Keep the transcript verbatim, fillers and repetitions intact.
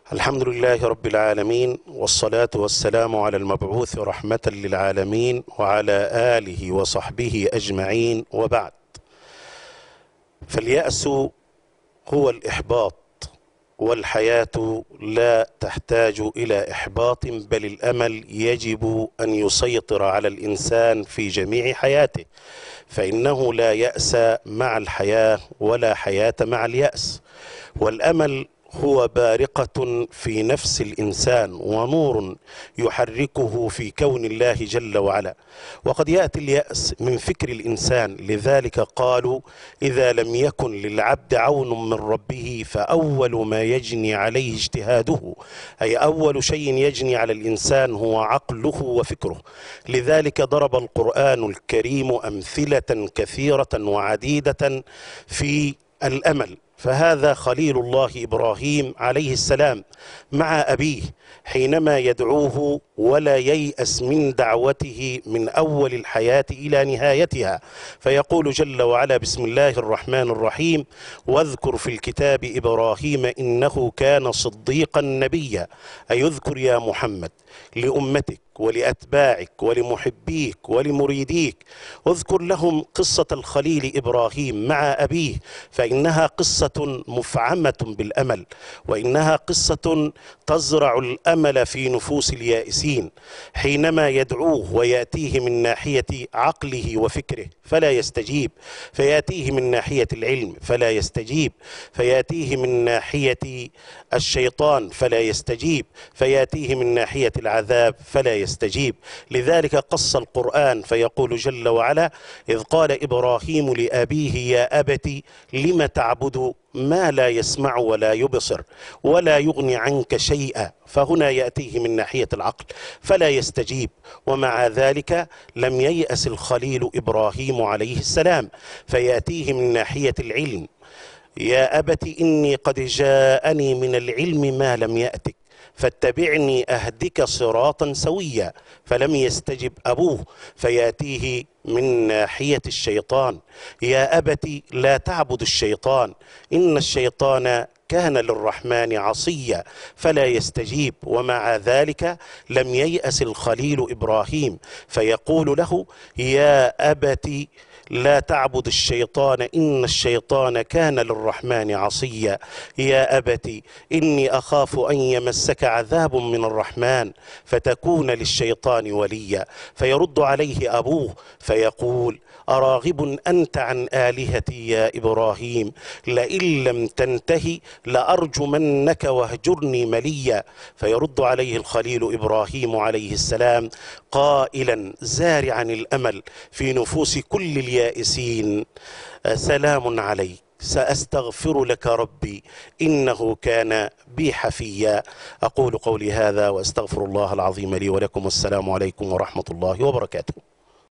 الحمد لله رب العالمين، والصلاة والسلام على المبعوث رحمة للعالمين وعلى آله وصحبه أجمعين، وبعد. فاليأس هو الإحباط، والحياة لا تحتاج إلى إحباط، بل الأمل يجب أن يسيطر على الإنسان في جميع حياته، فإنه لا يأس مع الحياة ولا حياة مع اليأس. والأمل هو بارقة في نفس الإنسان ونور يحركه في كون الله جل وعلا. وقد يأتي اليأس من فكر الإنسان، لذلك قالوا: إذا لم يكن للعبد عون من ربه فأول ما يجني عليه اجتهاده، أي أول شيء يجني على الإنسان هو عقله وفكره. لذلك ضرب القرآن الكريم أمثلة كثيرة وعديدة في الأمل. فهذا خليل الله إبراهيم عليه السلام مع أبيه حينما يدعوه ولا ييأس من دعوته من أول الحياة إلى نهايتها، فيقول جل وعلا: بسم الله الرحمن الرحيم: واذكر في الكتاب إبراهيم إنه كان صديقا نبيا. أي اذكر يا محمد لأمتك ولأتباعك ولمحبيك ولمريديك، اذكر لهم قصة الخليل إبراهيم مع أبيه، فإنها قصة مفعمة بالأمل، وإنها قصة تزرع الأمل في نفوس اليائسين. حينما يدعوه ويأتيه من ناحية عقله وفكره فلا يستجيب، فيأتيه من ناحية العلم فلا يستجيب، فيأتيه من ناحية الشيطان فلا يستجيب، فيأتيه من ناحية العذاب فلا يستجيب. لذلك قص القرآن فيقول جل وعلا: إذ قال إبراهيم لأبيه يا أبت لم تعبد ما لا يسمع ولا يبصر ولا يغني عنك شيئا. فهنا يأتيه من ناحية العقل فلا يستجيب، ومع ذلك لم ييأس الخليل إبراهيم عليه السلام، فيأتيه من ناحية العلم: يا أبت إني قد جاءني من العلم ما لم يأتك فاتبعني أهدك صراطا سويا. فلم يستجب أبوه، فيأتيه من ناحية الشيطان: يا أبت لا تعبد الشيطان إن الشيطان كان للرحمن عصيا، فلا يستجيب. ومع ذلك لم ييأس الخليل إبراهيم، فيقول له: يا أبت لا تعبد الشيطان إن الشيطان كان للرحمن عصيا، يا أبت إني أخاف أن يمسك عذاب من الرحمن فتكون للشيطان وليا. فيرد عليه أبوه فيقول: أراغب أنت عن آلهتي يا إبراهيم لئن لم تنتهي لأرجمنك واهجرني مليا. فيرد عليه الخليل إبراهيم عليه السلام قائلا زارعا الأمل في نفوس كل اليائسين: سلام عليك سأستغفر لك ربي إنه كان بي حفيا. أقول قولي هذا وأستغفر الله العظيم لي ولكم، والسلام عليكم ورحمة الله وبركاته.